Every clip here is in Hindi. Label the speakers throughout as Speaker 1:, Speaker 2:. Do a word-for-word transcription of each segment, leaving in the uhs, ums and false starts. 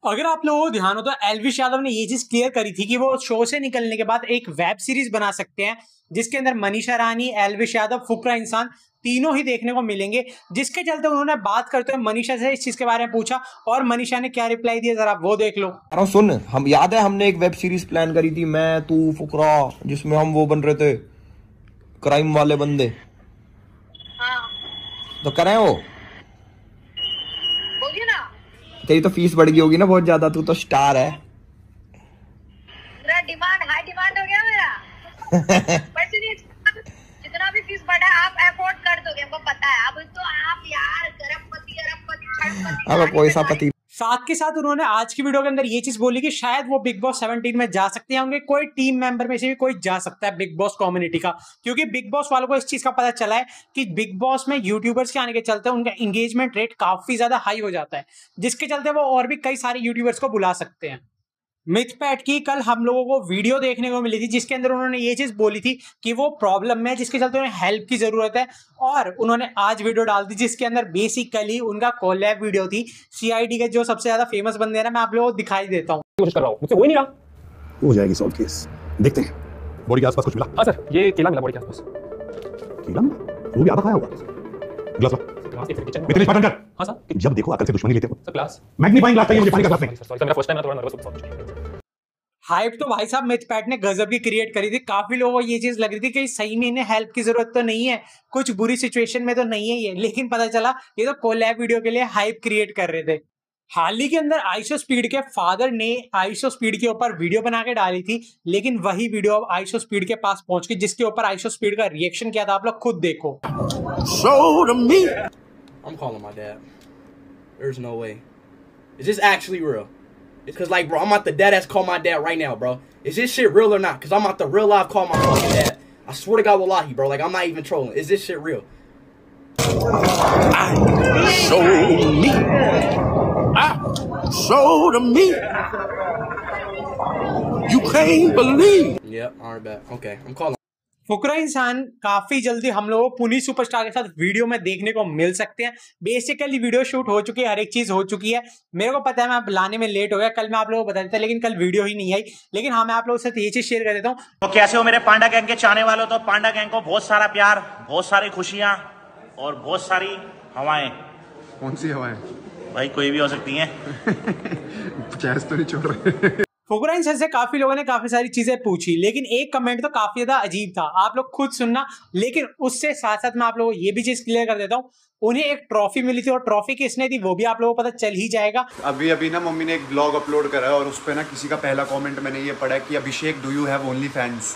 Speaker 1: अगर आप लोगों को ध्यान हो तो एल्विश यादव ने ये चीज क्लियर करी थी कि वो शो से निकलने के बाद एक वेब सीरीज बना सकते हैं जिसके अंदर मनीषा रानी, एल्विश यादव, फुकरा इंसान तीनों ही देखने को मिलेंगे। जिसके चलते उन्होंने बात करते हुए मनीषा से इस चीज के बारे में पूछा और मनीषा ने क्या रिप्लाई दिया जरा वो देख लो।
Speaker 2: अरे सुन, हम याद है हमने एक वेब सीरीज प्लान करी थी, मैं तू फुकरा, जिसमें हम वो बन रहे थे क्राइम वाले बंदे।
Speaker 3: हाँ।
Speaker 2: तो करें वो
Speaker 3: होगी ना।
Speaker 2: तेरी तो फीस बढ़ गई होगी ना बहुत ज्यादा, तू तो स्टार है।
Speaker 3: मेरा डिमांड हाई डिमांड हो गया मेरा। बट जितना भी फीस बढ़ा आप अफोर्ड कर दोगे, हमको पता है। अब तो आप यार करोड़पति अरबपति
Speaker 2: अब कोई सा पति।
Speaker 1: साथ के साथ उन्होंने आज की वीडियो के अंदर ये चीज बोली कि शायद वो बिग बॉस सेवनटीन में जा सकते हैं, उनके कोई टीम मेंबर में से भी कोई जा सकता है बिग बॉस कम्युनिटी का, क्योंकि बिग बॉस वालों को इस चीज का पता चला है कि बिग बॉस में यूट्यूबर्स के आने के चलते उनका एंगेजमेंट रेट काफी ज्यादा हाई हो जाता है, जिसके चलते वो और भी कई सारे यूट्यूबर्स को बुला सकते हैं। मिथपैट की कल हम लोगों को वीडियो देखने को मिली थी जिसके अंदर उन्होंने ये चीज बोली थी कि वो प्रॉब्लम में है जिसके चलते उन्हें हेल्प की जरूरत है, और उन्होंने आज वीडियो डाल दी जिसके अंदर बेसिकली उनका कोलैब वीडियो थी सीआईडी के जो सबसे ज्यादा फेमस बंदे हैं ना, मैं आप लोगों को दिखाई देता हूँ।
Speaker 4: कोशिश कर रहा हूँ, मुझसे हो ही नहीं रहा।
Speaker 5: हो जाएगी सॉल्व केस, देखते हैं। बॉडी के आसपास कुछ मिला?
Speaker 4: हाँ सर, ये केला मिला बॉडी के आसपास।
Speaker 5: केला मिला? वो भी आधा खाया होगा। ग्लास ला। इतने पाटन कर।
Speaker 4: हाँ सर।
Speaker 5: जब देखो अकल से दुश्मनी लेते हो।
Speaker 4: Sir glass.
Speaker 5: मैग्नीफाइंग ग्लास चाहिए मुझे, पानी का ग्लास नहीं।
Speaker 4: सॉरी सर, मेरा फर्स्ट टाइम है, थोड़ा नर्वस हूं।
Speaker 1: हाइप तो भाई साहब मिथपैट ने गजब की क्रिएट करी थी। काफी लोगों को ये चीज लग रही थी कि सही में इन्हें हेल्प की जरूरत तो नहीं है, कुछ बुरी सिचुएशन में तो नहीं है ये, लेकिन पता चला ये तो कोलैब वीडियो के लिए हाइप क्रिएट कर रहे थे। हाल ही के अंदर आइशो स्पीड के फादर ने आइशो स्पीड के ऊपर वीडियो बना के डाली थी, लेकिन वही वीडियो अब आइशो स्पीड के पास पहुंच गई जिसके ऊपर आइशो स्पीड का रिएक्शन किया था, आप लोग खुद देखो।
Speaker 6: So to me, I'm calling my dad. There's no way. Is this actually real? It's cause like, bro, I'm about to dead ass call my dad right now, bro. Is this shit real or not? Cause I'm about to real life call my fucking dad. I swear to God, wallahi, bro. Like, I'm not even trolling. Is this shit real? I so me. I so to me. You can't believe. Yep, alright, bet. Okay, I'm calling.
Speaker 1: फुकरा इंसान काफी जल्दी हम लोगों को पुनीत सुपरस्टार के साथ वीडियो में देखने को मिल सकते हैं। बेसिकली वीडियो शूट हो चुकी है, हर एक चीज हो चुकी है। मेरे को पता है मैं लाने में लेट हो गया, कल मैं आप लोगों को बता देता, लेकिन कल वीडियो ही नहीं आई। लेकिन हाँ, मैं आप लोगों के साथ ये चीज शेयर कर देता हूँ।
Speaker 7: तो कैसे हो मेरे पांडा गैंग के चाहने वालों? तो पांडा गैंग को बहुत सारा प्यार, बहुत सारी खुशियां और बहुत सारी हवाएं।
Speaker 5: कौन सी हवाएं?
Speaker 7: भाई कोई भी हो सकती है।
Speaker 5: गैस तो नहीं छोड़ रहे।
Speaker 1: फुकरा इंसान से काफी लोगों ने काफी सारी चीजें पूछी, लेकिन एक कमेंट तो काफी ज्यादा अजीब था, आप लोग खुद सुनना। लेकिन उससे साथ साथ मैं आप लोगों को ये भी चीज क्लियर कर देता हूँ, उन्हें एक ट्रॉफी मिली थी और ट्रॉफी किसने दी वो भी आप लोगों को पता चल ही जाएगा।
Speaker 8: अभी अभी ना मम्मी ने एक ब्लॉग अपलोड करा है और उस पे ना किसी का पहला कमेंट मैंने ये पढ़ा कि Abhishek do you have only fans.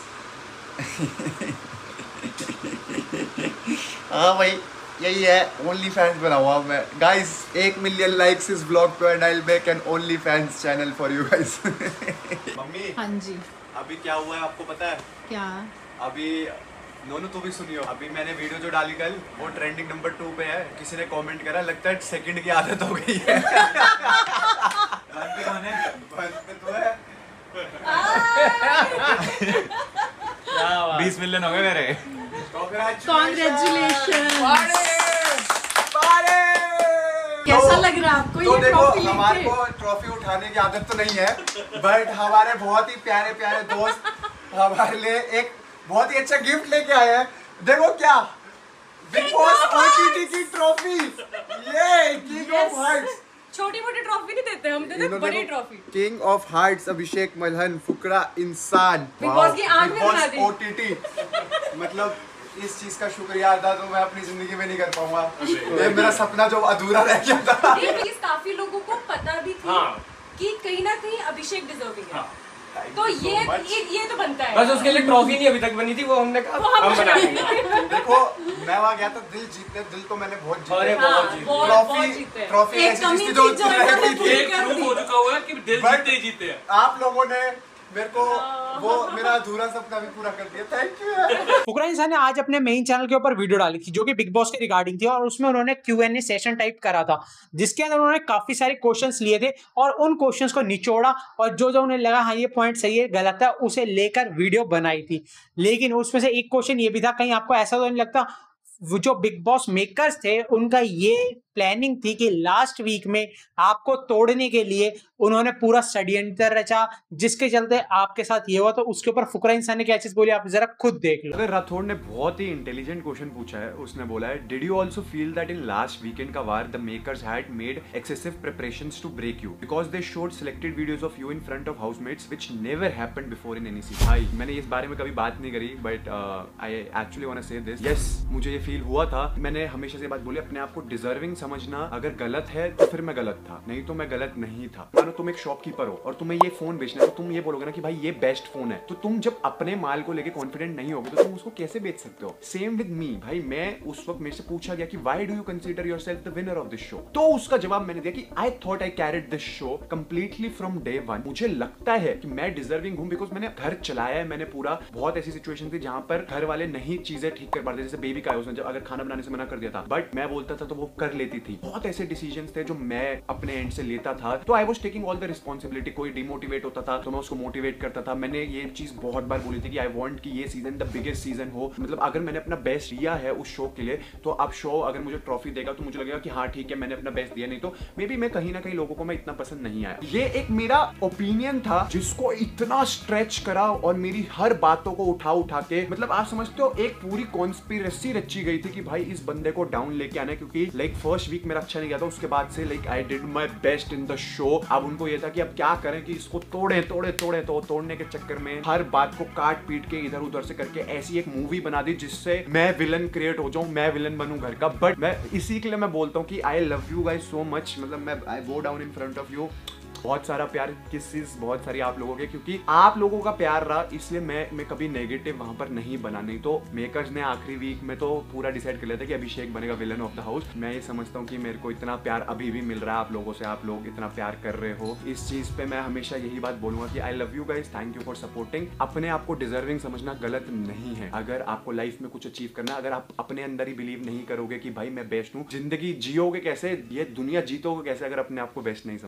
Speaker 8: हाँ भाई यही है, ओनली फैंस बना हुआ मैं। गाइस एक मिलियन लाइक्स इस ब्लॉग पे and I will make an only fans channel for you guys. Mummy
Speaker 9: हाँ जी,
Speaker 8: अभी क्या हुआ है आपको पता है?
Speaker 9: क्या?
Speaker 8: अभी नोनू तो भी सुनियो, अभी मैंने वीडियो जो डाली कल वो ट्रेंडिंग नंबर टू पे है। किसी ने कमेंट करा लगता है सेकंड की आदत हो गई है। तो है
Speaker 2: बीस मिलियन हो गए मेरे।
Speaker 9: कॉन्ग्रेचुलेशन। कैसा लग रहा है आपको
Speaker 8: तो
Speaker 9: ये
Speaker 8: देखो,
Speaker 9: ट्रॉफी
Speaker 8: हमारे
Speaker 9: लेके?
Speaker 8: को ट्रॉफी उठाने की आदत तो नहीं है, बट हमारे बहुत ही प्यारे प्यारे दोस्त हमारे लिए एक बहुत ही अच्छा गिफ्ट लेके आए हैं। देखो क्या, बिग बॉस ओटीटी की ट्रॉफी, ये किंग ऑफ हार्ट्स।
Speaker 9: छोटी मोटी ट्रॉफी नहीं देते हम, देते बड़ी trophy.
Speaker 8: King of hearts Abhishek Malhan फुकरा इंसान
Speaker 9: बिग बॉस की आंख में बना दी।
Speaker 8: ओटीटी मतलब इस चीज का शुक्रिया अदा तो मैं अपनी जिंदगी में नहीं कर पाऊंगा। ये मेरा सपना जो अधूरा रह गया था।
Speaker 9: ये चीज काफी लोगों को पता भी थी कि कहीं ना कहीं अभिषेक डिजर्विंग है, तो ये ये ये तो बनता है।
Speaker 2: बस उसके लिए ट्रॉफी नहीं अभी तक बनी थी, वो हमने कहा हम बनाएंगे।
Speaker 8: देखो मैं वहाँ गया तो दिल जीतने, दिल तो मैंने बहुत जीते।
Speaker 2: अरे बहुत जीते।
Speaker 8: ट्रॉफी ट्रॉफी ऐसी चीज थी जो रह गई थी।
Speaker 2: एक प्रूफ हो चुका हुआ है कि दिल जीते ही जीते हैं।
Speaker 8: आप लोगों ने मेरे को वो मेरा अधूरा सपना भी पूरा कर दिया, थैंक यू।
Speaker 1: फुकरा इंसान ने आज अपने मेन चैनल के ऊपर वीडियो डाली थी जो कि बिग बॉस के रिगार्डिंग थी, और उसमें उन्होंने Q n A session type करा था जिसके अंदर उन्होंने काफी सारे क्वेश्चंस लिए थे और उन क्वेश्चंस को निचोड़ा और जो जो उन्हें लगा हाँ ये पॉइंट सही है गलत है उसे लेकर वीडियो बनाई थी। लेकिन उसमें से एक क्वेश्चन ये भी था, कहीं आपको ऐसा तो नहीं लगता वो जो बिग बॉस मेकर्स थे उनका ये प्लानिंग थी कि लास्ट वीक में आपको तोड़ने के लिए उन्होंने पूरा षड्यंत्र रचा, जिसके चलते आपके साथ ये हुआ। तो उसके ऊपर फुकरा इंसान ने क्या चीज बोली आप जरा खुद देख लो।
Speaker 10: अगर राठौड़ ने बहुत ही इंटेलिजेंट क्वेश्चन पूछा है, उसने बोला है did you also feel that in last weekend का वार the makers had made excessive preparations to break you because they showed selected videos of you in front of housemates which never happened before in any season. भाई मैंने इस बारे में कभी बात नहीं करी, but I actually want to say this, yes मुझे ये फील हुआ था। मैंने हमेशा से बात बोली, अपने आप को डिजर्विंग समझना, अगर गलत है तो फिर मैं गलत था, नहीं तो मैं गलत नहीं था। मानो तुम एक शॉपकीपर हो और तुम्हें ये फोन बेचना है, तो तुम ये बोलोगे ना कि भाई ये बेस्ट फोन है, तो तुम जब अपने माल को लेके कॉन्फिडेंट नहीं होगे तो तुम उसको कैसे बेच सकते हो। सेम विद मी भाई, मैं उस वक्त मेरे से पूछा गया कि why do you consider yourself the winner of this show, तो उसका जवाब मैंने दिया कि I thought I carried this show completely from day one. मुझे लगता है कि मैं डिजर्विंग हूं बिकॉज मैंने घर चलाया है, मैंने पूरा, बहुत ऐसी सिचुएशन थी जहां पर घर वाले नहीं चीजें ठीक कर पाते, जैसे बेबी का है, उसने जब अगर खाना बनाने से मना कर दिया था, बट मैं बोलता था तो वो कर लेती थी। बहुत ऐसे डिसीजंस थे जो मैं अपने एंड से लेता था, तो I was taking all the responsibility. कोई डिमोटिवेट होता था तो मैं उसको मोटिवेट करता था। मैंने ये चीज बहुत बार बोली थी कि आई वांट कि ये सीजन द बिगेस्ट सीजन हो, मतलब अगर मैंने अपना बेस्ट दिया है उस शो के लिए, तो अब शो अगर मुझे ट्रॉफी देगा तो मुझे लगेगा कि हाँ ठीक है मैंने अपना बेस्ट दिया, नहीं तो मे बी मैं कहीं ना कहीं लोगों को मैं इतना पसंद नहीं आया। ये एक मेरा ओपिनियन था जिसको इतना स्ट्रेच करा और मेरी हर बातों को उठा उठा के, मतलब आप समझते हो एक पूरी कॉन्स्पिरेसी रची गई थी कि भाई इस बंदे को डाउन लेके आना है, क्योंकि लाइक फर्स्ट वीक मेरा अच्छा नहीं गया था, उसके बाद से like I did my best in the show. अब उनको ये था कि अब क्या करें कि इसको तोड़े तोड़े तोड़े, तो तोड़ने के चक्कर में हर बात को काट पीट के इधर उधर से करके ऐसी एक मूवी बना दी जिससे मैं विलन क्रिएट हो जाऊं, मैं विलन बनूं घर का। बट मैं इसी के लिए मैं बोलता हूं कि I love you guys so much, मतलब मैं I go down in front of you. बहुत सारा प्यार, किसेस बहुत सारी आप लोगों के, क्योंकि आप लोगों का प्यार रहा इसलिए मैं मैं कभी नेगेटिव वहां पर नहीं बना। नहीं तो मेकर्स ने आखिरी वीक में तो पूरा डिसाइड कर लिया था कि अभिषेक बनेगा विलन ऑफ द हाउस। मैं ये समझता हूँ कि मेरे को इतना प्यार अभी भी मिल रहा है आप लोगों से, आप लोग इतना प्यार कर रहे हो, इस चीज पे मैं हमेशा यही बात बोलूंगा कि I love you guys, thank you for supporting. अपने आप को डिजर्विंग समझना गलत नहीं है। अगर आपको लाइफ में कुछ अचीव करना है, अगर आप अपने अंदर ही बिलीव नहीं करोगे कि भाई मैं बेस्ट हूँ, जिंदगी जियोगे कैसे, ये दुनिया जीतोगे कैसे अगर अपने आप को बेस्ट नहीं